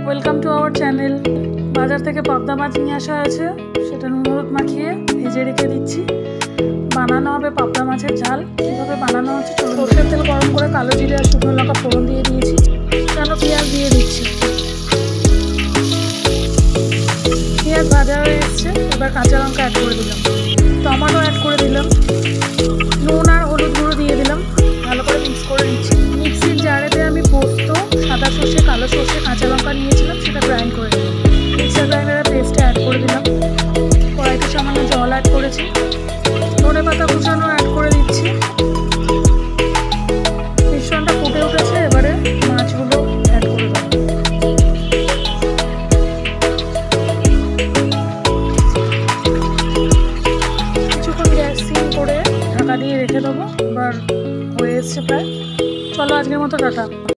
Welcome to our channel. বাজার থেকে পাবদা মাছ নিয়ে আসা আছে, সেটা নুন হলুদ মাখিয়ে ভেজে রেখে দিচ্ছি। বানানো হবে পাবদা মাছের ঝাল। কীভাবে বানানো হচ্ছে চলুন। সরষের তেল গরম করে কালো জিরে আর শুকনো লঙ্কা ফোড়ন দিয়ে দিয়েছি। কেন পেঁয়াজ দিয়ে দিচ্ছি। পেঁয়াজ ভাজা হয়ে এসছে, এবার কাঁচা লঙ্কা অ্যাড করে দিলাম, টমেটো অ্যাড করে দিলাম, নুন আর হলুদ গুঁড়ো দিয়ে দিলাম। ভালো করে মিক্স করে নিচ্ছি। মিক্সির জারেতে আমি পোস্ত, সাদা সর্ষে, কালো সর্ষে, কাঁচা লঙ্কা নিয়েছিলাম, সেটা গ্রাইন্ড করে দিলাম। মিক্সার গ্রাইন্ডারের পেস্টে অ্যাড করে দিলাম। কড়াইতে সামান্য জল অ্যাড করেছি, ধনে পাতা কুচানো অ্যাড করে দিচ্ছি। মিশ্রণটা ফুটে উঠেছে, এবারে মাছগুলো অ্যাড করে দেবো। কিছুক্ষণ গ্যাস সিম করে ঢাকা দিয়ে রেখে দেবো। এবার হয়ে এসছে প্রায়। চলো আজকের মতো টাটা।